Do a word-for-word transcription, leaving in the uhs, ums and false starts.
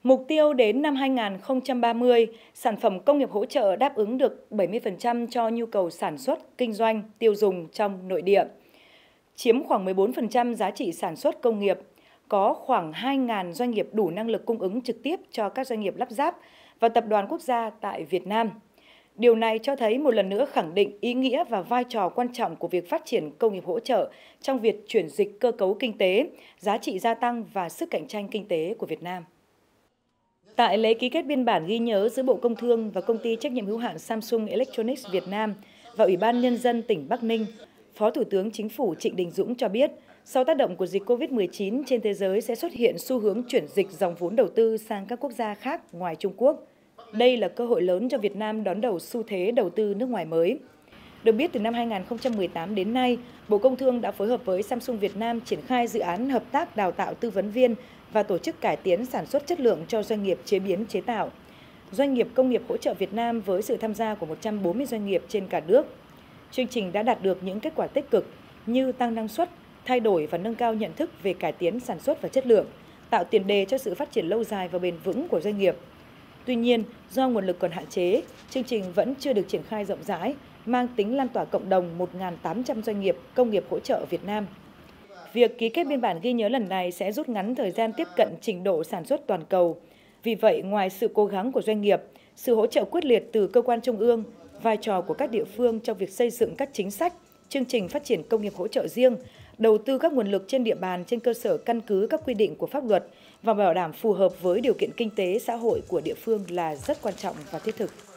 Mục tiêu đến năm hai nghìn không trăm ba mươi, sản phẩm công nghiệp hỗ trợ đáp ứng được bảy mươi phần trăm cho nhu cầu sản xuất, kinh doanh, tiêu dùng trong nội địa, chiếm khoảng mười bốn phần trăm giá trị sản xuất công nghiệp, có khoảng hai nghìn doanh nghiệp đủ năng lực cung ứng trực tiếp cho các doanh nghiệp lắp ráp và tập đoàn quốc gia tại Việt Nam. Điều này cho thấy một lần nữa khẳng định ý nghĩa và vai trò quan trọng của việc phát triển công nghiệp hỗ trợ trong việc chuyển dịch cơ cấu kinh tế, giá trị gia tăng và sức cạnh tranh kinh tế của Việt Nam. Tại lễ ký kết biên bản ghi nhớ giữa Bộ Công Thương và Công ty trách nhiệm hữu hạn Samsung Electronics Việt Nam và Ủy ban Nhân dân tỉnh Bắc Ninh, Phó Thủ tướng Chính phủ Trịnh Đình Dũng cho biết, sau tác động của dịch Covid mười chín trên thế giới sẽ xuất hiện xu hướng chuyển dịch dòng vốn đầu tư sang các quốc gia khác ngoài Trung Quốc. Đây là cơ hội lớn cho Việt Nam đón đầu xu thế đầu tư nước ngoài mới. Được biết, từ năm hai nghìn không trăm mười tám đến nay, Bộ Công Thương đã phối hợp với Samsung Việt Nam triển khai dự án hợp tác đào tạo tư vấn viên và tổ chức cải tiến sản xuất chất lượng cho doanh nghiệp chế biến chế tạo. Doanh nghiệp công nghiệp hỗ trợ Việt Nam với sự tham gia của một trăm bốn mươi doanh nghiệp trên cả nước. Chương trình đã đạt được những kết quả tích cực như tăng năng suất, thay đổi và nâng cao nhận thức về cải tiến sản xuất và chất lượng, tạo tiền đề cho sự phát triển lâu dài và bền vững của doanh nghiệp. Tuy nhiên, do nguồn lực còn hạn chế, chương trình vẫn chưa được triển khai rộng rãi, mang tính lan tỏa cộng đồng một nghìn tám trăm doanh nghiệp công nghiệp hỗ trợ Việt Nam. Việc ký kết biên bản ghi nhớ lần này sẽ rút ngắn thời gian tiếp cận trình độ sản xuất toàn cầu. Vì vậy, ngoài sự cố gắng của doanh nghiệp, sự hỗ trợ quyết liệt từ cơ quan trung ương, vai trò của các địa phương trong việc xây dựng các chính sách, chương trình phát triển công nghiệp hỗ trợ riêng, đầu tư các nguồn lực trên địa bàn trên cơ sở căn cứ các quy định của pháp luật và bảo đảm phù hợp với điều kiện kinh tế xã hội của địa phương là rất quan trọng và thiết thực.